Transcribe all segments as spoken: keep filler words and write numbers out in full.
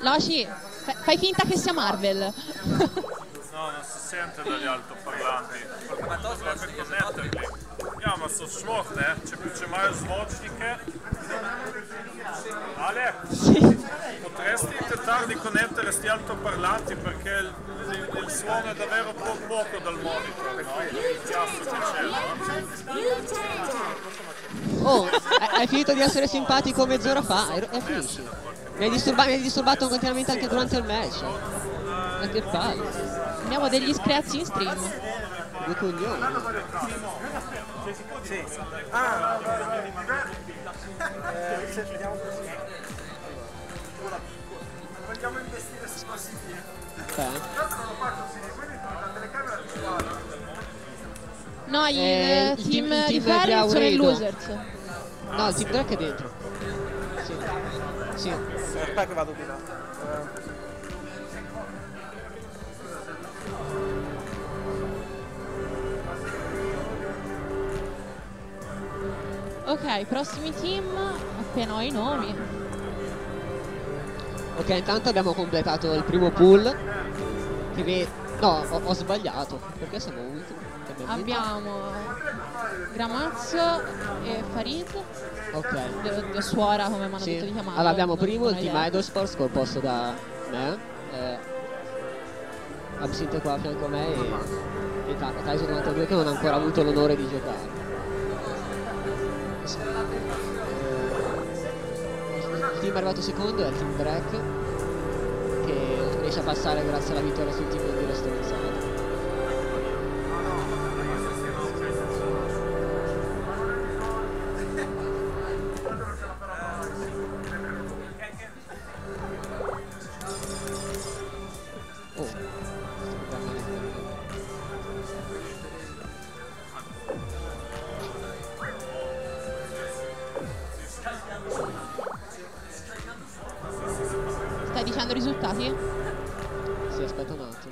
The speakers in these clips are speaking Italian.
Loci, fai finta che sia Marvel. No, non si sente dagli altoparlanti. Ma to se connetterli. Ja, ma so šlohne, če, če imajo zvočnike. Ale, sì. potresti tentare di connettere sti altoparlanti perché il, il, il suono è davvero po poco dal monitor, no? Il chiasso che c'è. Oh, hai finito di essere simpatico mezz'ora fa e, e finisci. Mi hai, disturba mi hai disturbato continuamente anche durante il match. Ma che palle. Abbiamo degli screazzi in stream. Due coglioni. Sì. Ah, eh, se vediamo così. Vogliamo investire su così. No, il, eh, il team, team, di team Ferry sono i losers. No, il team Drake è dentro. Sì. Sì. Aspetta che vado di là. Uh. Ok, prossimi team, appena ho i nomi. Ok, intanto abbiamo completato il primo pool. Che ve... No, ho, ho sbagliato. Perché siamo ultimi? Abbiamo Gramazzo e Farid. Ok. De, de suora, come mi hanno sì. detto di chiamarlo. Allora abbiamo primo il idea. team Idol Sports composto da me, eh, Absinte qua a fianco a me e, e Tyson novantadue che non ha ancora avuto l'onore di giocare. Il team arrivato secondo è il team Drake che riesce a passare grazie alla vittoria sul team di Restoranza. Stai dicendo risultati? Sì, aspetta un attimo.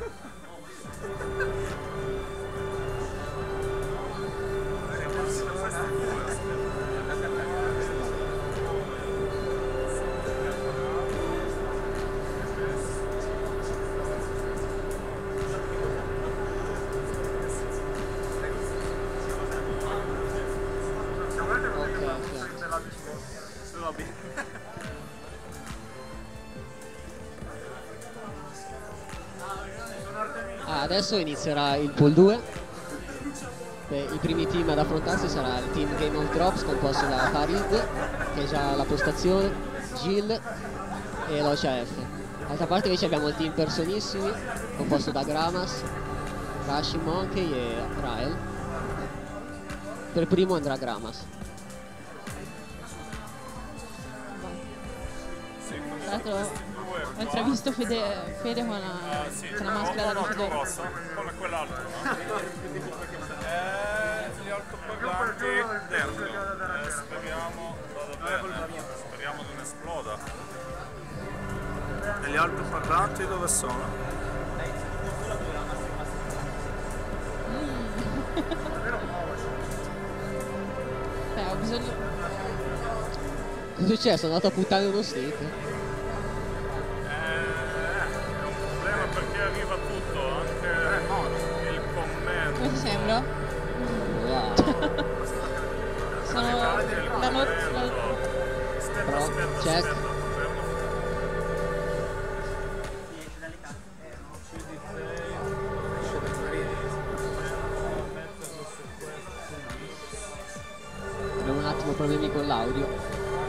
Ah, adesso inizierà il pool due. Beh, i primi team ad affrontarsi sarà il team Game of Drops composto da Farid, che è già alla postazione, Jill e Locia F. D'altra parte invece abbiamo il team Personissimi composto da Gramas, Rashi Monkey e Rael. Per primo andrà Gramas. Tra l'altro ho intravisto Fede, Fede con la, uh, sì, con la maschera no, da no, rossa, come quell'altro, no? eh, gli altoparlanti dentro, eh, speriamo vada bene, speriamo non esploda. E gli altoparlanti dove sono? Mm. Beh, ho bisogno... Cosa è successo? Sono andato a puttare uno stick? Perché arriva tutto, anche eh, il commento. Come ti sembra? Wow. Sono la not... Aspetta, aspetta, check. aspetta. Abbiamo un attimo problemi con l'audio.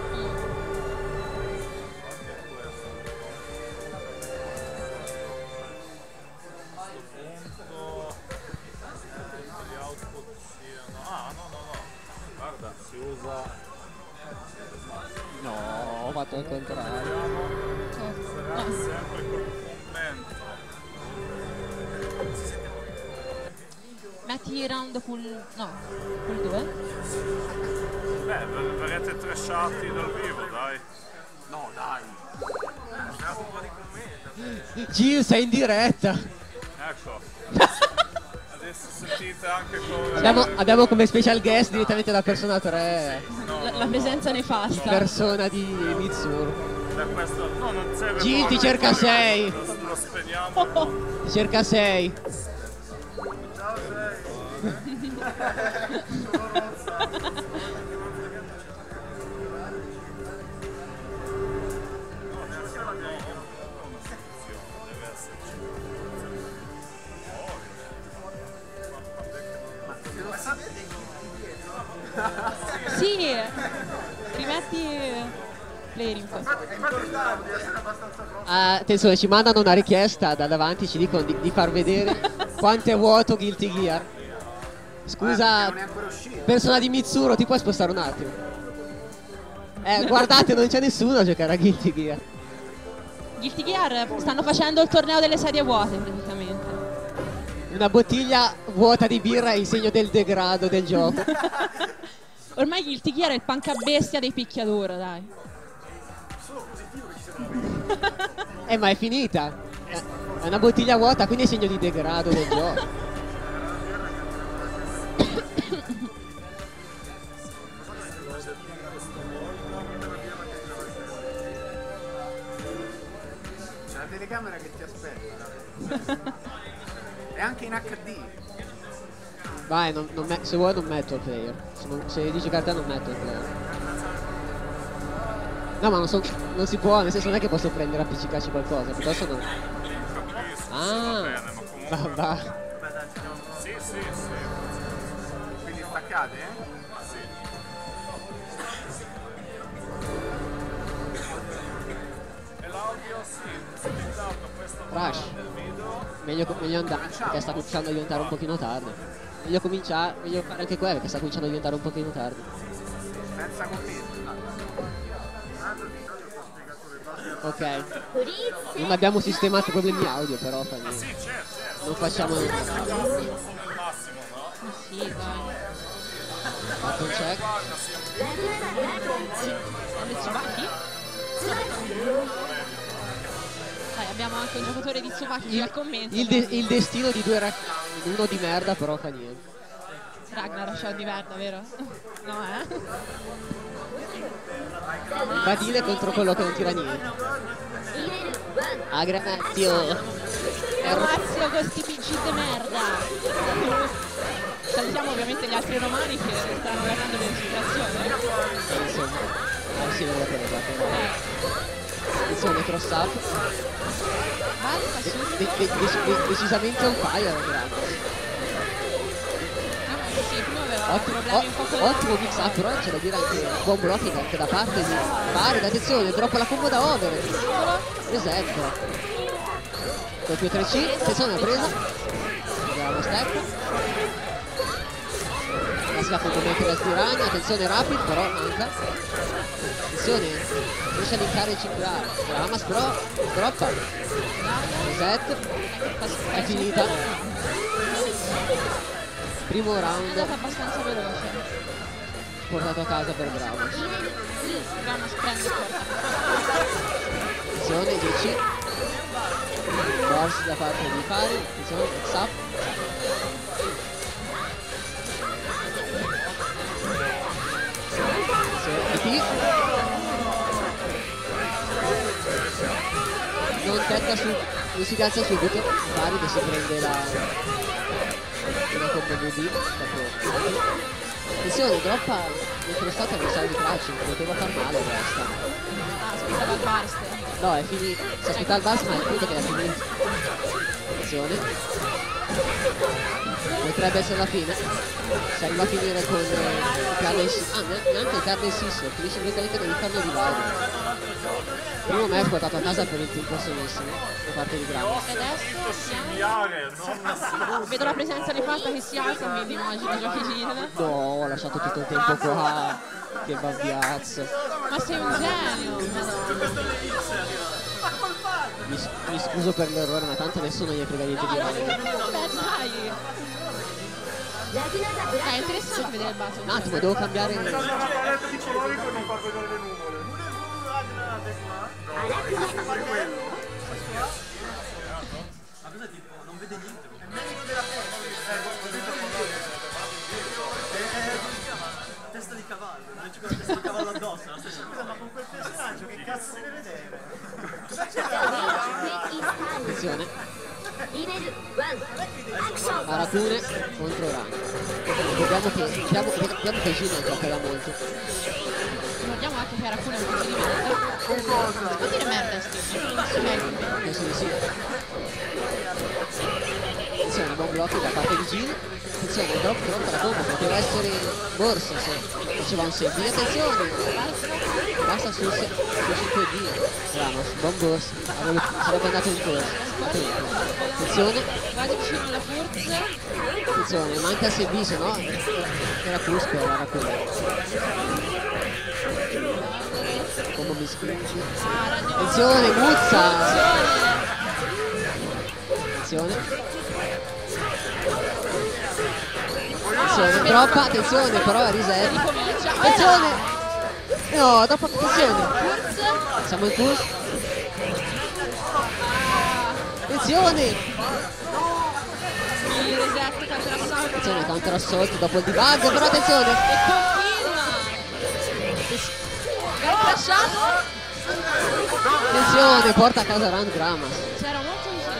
No, ho fatto il contrario. Sarà sempre col commento. Metti il round pool... no, pool due? Beh, verrete trashati dal vivo, dai. No, dai. Gio, sei in diretta. Ecco. Adesso sentite anche come... Abbiamo, abbiamo come special guest direttamente da Persona tre. No, La, no, la no. presenza nefasta. Persona di Mitsuru. Beh, questo no, non serve. Gil ti cerca sei. Lo, lo spediamo. Ti cerca sei. Sì, rimetti player in questo. Ah, attenzione, ci mandano una richiesta da davanti, ci dicono di, di far vedere quanto è vuoto Guilty Gear. Scusa, persona di Mitsuro, ti puoi spostare un attimo? Eh, guardate, non c'è nessuno a giocare a Guilty Gear. Guilty Gear stanno facendo il torneo delle sedie vuote praticamente. Una bottiglia vuota di birra è il segno del degrado del gioco. Ormai Guilty Gear è il pancabestia dei picchiaduro, dai. Eh, ma è finita. È una bottiglia vuota, quindi è segno di degrado del gioco. C'è la telecamera che ti aspetta. È anche in acca di. Vai, non, non me- se vuoi non metto il player. Se, non, se dici carta non metto il player. No, ma non, so, non si può, nel senso non è che posso prendere e appiccicarci qualcosa, piuttosto non. Capisco, Ah, va bene, ma comunque. va, va. Sì, sì, sì. Quindi staccate, eh? Sì. E l'audio sì, utilizzato questo Rush. del video. Meglio, meglio andare, perché sta cominciando a diventare un pochino tardi. Meglio cominciare, meglio fare anche quello, perché sta cominciando a diventare un pochino tardi. Senza commenti. Ok. Non abbiamo sistemato problemi audio, però fa Sì, niente. certo, certo. Non facciamo. Come il massimo, no? Ma sì, dai. Fatto un check. Guarda, sì. Le Tsubaki? Dai, abbiamo anche un giocatore di Tsubaki al commento. Il, de- il destino di due ra- uno di merda, però fa niente. Ragnar show di merda, vero? No, eh? Badile contro quello che non tira niente. Agramazio. Mazio con sti P G di merda. Salutiamo ovviamente gli altri romani che stanno guardando l'ispirazione. E insomma, ah, sì, non l'ho preso. Attenzione, cross up. Basta, De- su. de- de- de- decisamente un fire, grande. Ah, sì, prima aveva Ottimo, problemi un po' con o- ottimo mix up, però c'è da dire anche buon blocking anche da parte di Farid. Attenzione, droppa la combo da over. Reset. Doppio tre C, attenzione, la presa. Vediamo lo step. La si fa contromettere al tiranno, attenzione rapid, però manca. Attenzione, riesce a linkare il cinque A. Gramas però droppa. Reset. È finita. Primo È round andata abbastanza veloce. portato a casa per Gramas. Ramos prende e porta. Attenzione, dieci. Force da parte di Fari. Attenzione, mix up. Attenzione, I T. Non tenta su, non si piazza subito. Fari che si prende la una combo V D. Attenzione, droppa mentre stato avversario di Crouching, poteva far male in realtà. Ah, aspettava il burst. No, è finito. Si aspettava il burst, ma è il punto che l'ha finito. Attenzione. Potrebbe essere la fine. Si arriva a finire con il Carne Six. Ah, neanche il Carne Six, finisce direttamente con il Carne Divide. Primo match portato a casa per il team prossimissimo da parte di Gramas. E adesso siamo... Scigliare, non Vedo la presenza di Falta che si alza, quindi immagino giochi Gil. No, ho lasciato tutto il tempo qua. Che babbiazzo. Ma sei un genio! Mi, mi scuso per l'errore, ma tanto nessuno gli frega niente di male. Beh, dai! Dai, è interessante vedere il basso. Un attimo, devo cambiare. La paletta di colori per non far vedere le nuvole. Basta fare quello. Ma cosa tipo? Non vede niente. È meglio della forza. Testa di cavallo, non c'è con la testa di cavallo addosso, la stessa cosa, ma con quel personaggio che cazzo Attenzione. Arakune contro Rana. Vediamo che, vediamo, vediamo che Gino giocherà molto. Ricordiamo anche che Arakune è un po' di merda. Non dire merda, Steve. Penso di sì. Attenzione, buon blocco da parte di Gino. Attenzione, il drop drop la bomba, poteva essere borsa se faceva un save. Attenzione, basta sul cinque D. Ramos, buon borsa, sarebbe andato in corsa. Attenzione, Quasi vicino alla forza. attenzione, manca se B, se no era Cusco, era quello. Come mi spinge. Attenzione, Muzza! Attenzione. Attenzione, troppa, attenzione, però è reset. Attenzione! No, troppa attenzione. Siamo in corsa. Attenzione! Il reset counter assault. Attenzione, counter assault dopo il debug, però attenzione! E continua! Gal crashato! Attenzione, porta a casa Rand Gramas. C'era molto vicino.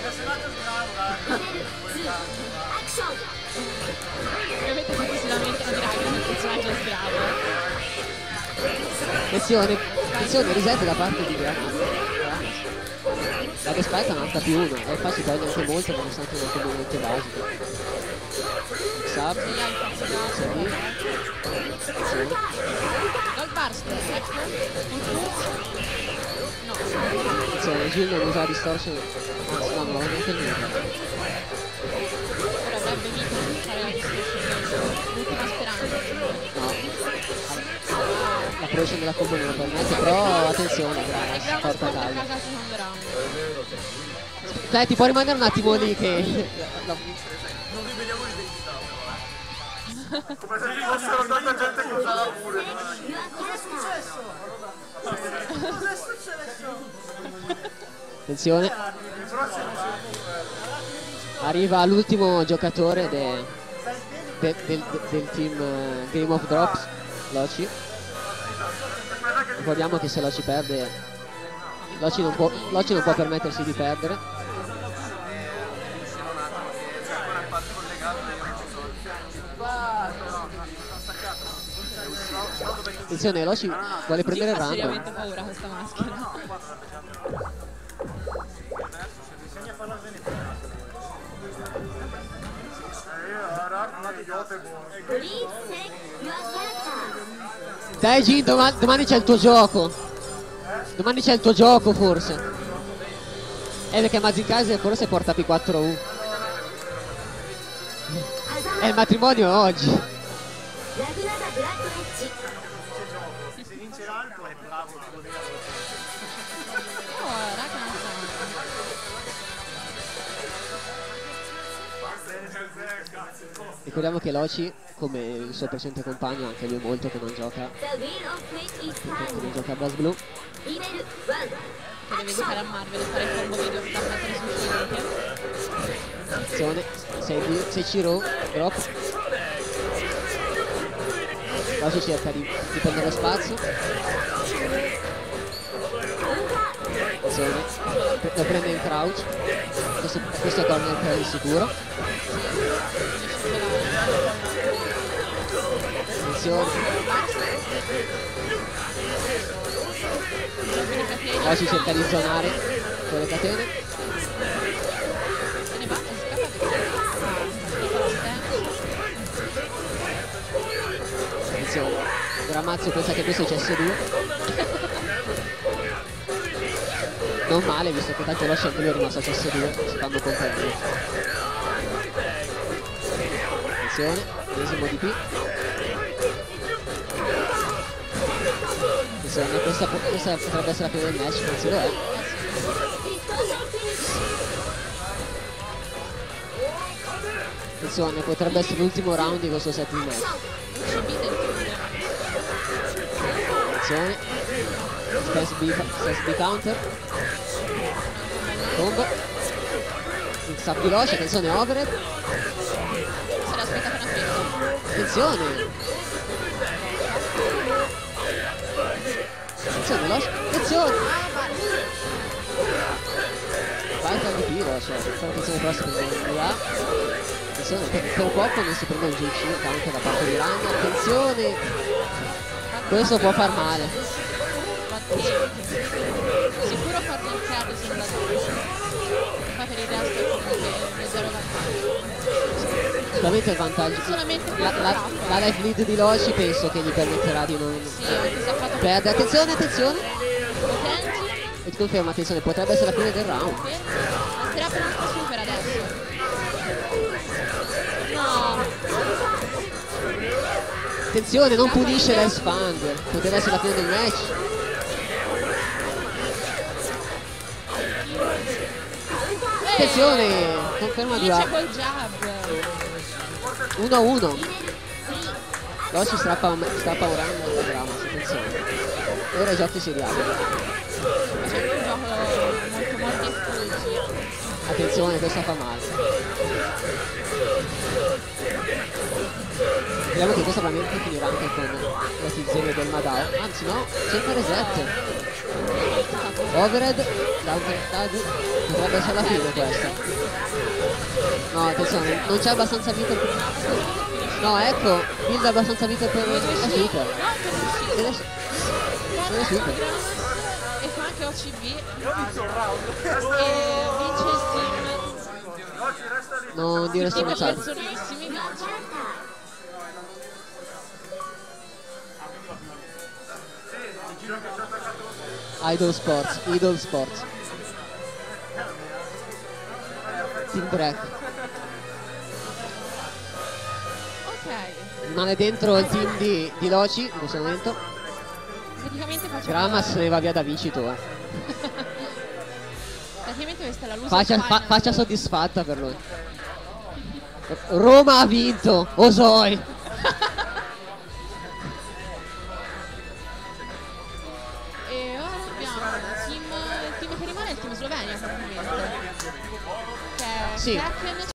Ovviamente tutti si lamentano di Raga, il personaggio è schiavo. Attenzione, attenzione, reset da parte di Gramas. La despetta non sta più uno, e fa si toglie anche molto nonostante un componente basico. Sub, sì. Attenzione. Dal burst, ecco. No. Attenzione, Gil non usa distortion, anzi no, non ho neanche il nulla. Ora avrebbe vinto di fare la distortion, l'ultima speranza. No, la projection della combo non lo permette, però attenzione, Gramas, porta a casa. Dai, ti puoi rimanere un attimo lì che... Non vi vediamo l'identità. Come se ci fossero tanta gente che usava pure. Cosa è successo? Cosa è successo? Attenzione. Arriva l'ultimo giocatore de, de, del, del team uh, Game of Drops, Loci. Ricordiamo che se Loci perde, Loci non può, Loci non può permettersi di perdere. Attenzione, Loci vuole prendere il Fa random. seriamente paura questa maschera. Dai Gin, domani, domani c'è il tuo gioco. Domani c'è il tuo gioco forse. Eh, perché Mazikase forse porta P quattro U. E il matrimonio è oggi. Se vince l'altro è bravo. Oh, raga, Ricordiamo che Loci, come il suo precedente compagno, anche lui molto che non gioca, che non gioca a Blast Blue. che deve giocare a Marvel e fare il combo video da mettere su scelte. Attenzione, sei Ciro, drop. Loci cerca di, di prendere lo spazio. Attenzione, lo prende in crouch. Questo, questo è corner per il sicuro. Attenzione. Loci cerca di zonare con le catene. Se ne va e scappa. Attenzione, Gramazzo pensa che questo è C S due. Non male, visto che tanto Loci anche lui è rimasto a C S due, si fanno compagnia. Attenzione, ennesimo D P. Attenzione, questa, questa potrebbe essere la fine del match, anzi lo è. Attenzione, potrebbe essere l'ultimo round di questo set di match. Attenzione, Space B, Space B counter. Combo. Mix up di Loci, attenzione, overhead. Se l'ha aspettata una freccia. Attenzione. attenzione, Losh, attenzione! Vai per di tiro, cioè, fare attenzione prossima che là. Attenzione, per, per poco non si prende un G C anche da parte di Ryan, attenzione! Questo può far male. Sicuro farlo il carro se non la fa per il resto comunque zero vantaggio. Sicuramente il vantaggio. Solamente La, la, la life lead di Loci penso che gli permetterà di non sì, anche se ha fatto perdere. Attenzione, attenzione! potenti. E ti confermo, attenzione, potrebbe essere la fine del round. Basterà per un super adesso. No. Attenzione, non punisce l'Expander. Potrebbe essere la fine del match. Attenzione, conferma di Vince col jab. uno a uno. Loci strappa un, strappa un round molto bravo, attenzione. Ora i giochi si riaprono. C'è un gioco molto molto esplosi. Attenzione, questa fa male. Vediamo che questo probabilmente finirà anche con la tizione del Madao. Anzi no, cerca reset. Overhead, down tag, potrebbe essere la fine questa. No, attenzione, non c'è abbastanza vita per... No, ecco, build abbastanza vita per la super. Deve deve super. E fa anche O C B. E vince il team. Non dire Team stronzate. personalissimi vince. Idol Sports, Idol Sports. Team break. Ok. Rimane dentro il team di, di Loci in questo momento. Praticamente facciamo... Gramas se ne va via da vincitore. Praticamente questa è la loser Faccia, final. fa, faccia soddisfatta per lui. Roma ha vinto, Osoi. E ora abbiamo il team, il team che rimane è il team Slovenia praticamente. Che è Sì. Kraken,